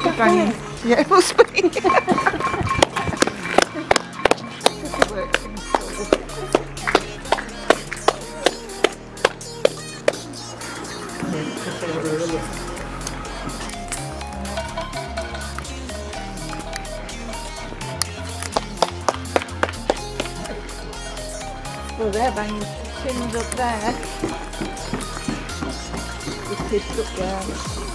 banging. Yeah, it must be. Oh, they're banging chins up there. The kids up there.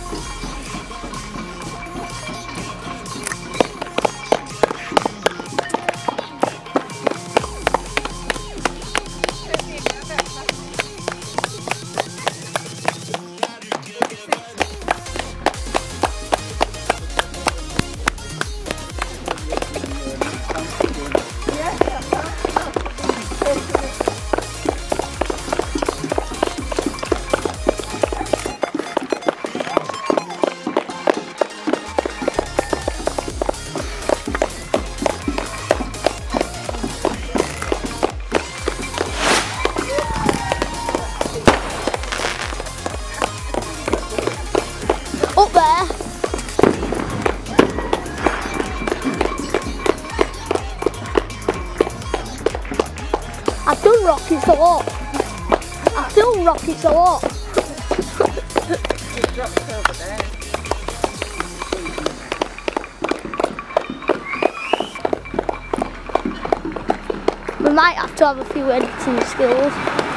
Up there. I've done rockets a lot. I've done rockets a lot. It drops over there. We might have to have a few editing skills.